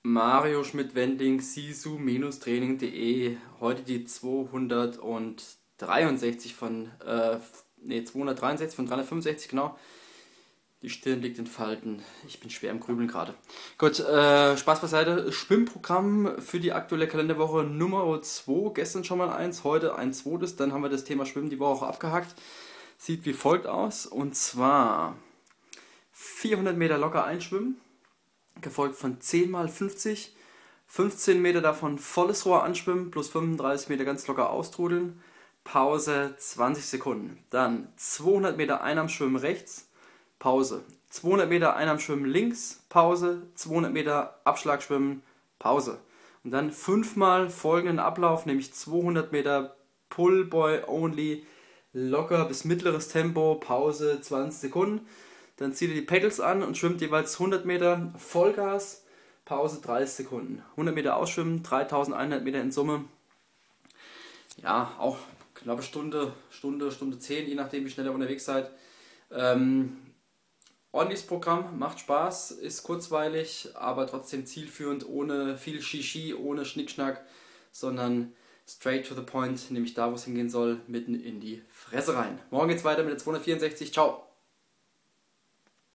Mario Schmidt-Wendling, sisu-training.de. Heute die 263 von, 263 von 365, genau. Die Stirn liegt in Falten. Ich bin schwer im Grübeln gerade. Gut, Spaß beiseite. Schwimmprogramm für die aktuelle Kalenderwoche Nummer 2. Gestern schon mal eins, heute ein zweites. Dann haben wir das Thema Schwimmen die Woche auch abgehakt. Sieht wie folgt aus. Und zwar 400 Meter locker einschwimmen, gefolgt von 10 mal 50. 15 Meter davon volles Rohr anschwimmen, plus 35 Meter ganz locker austrudeln. Pause 20 Sekunden. Dann 200 Meter Einarmschwimmen rechts. Pause. 200 Meter Einarmschwimmen links, Pause. 200 Meter Abschlagschwimmen, Pause. Und dann 5-mal folgenden Ablauf, nämlich 200 Meter Pull Boy Only, locker bis mittleres Tempo, Pause 20 Sekunden. Dann zieht ihr die Pedals an und schwimmt jeweils 100 Meter Vollgas, Pause 30 Sekunden. 100 Meter ausschwimmen, 3100 Meter in Summe. Ja, auch knappe Stunde 10, je nachdem wie schnell ihr unterwegs seid. Ordentliches Programm, macht Spaß, ist kurzweilig, aber trotzdem zielführend, ohne viel Shishi, ohne Schnickschnack, sondern straight to the point, nämlich da, wo es hingehen soll, mitten in die Fresse rein. Morgen geht's weiter mit der 264. Ciao!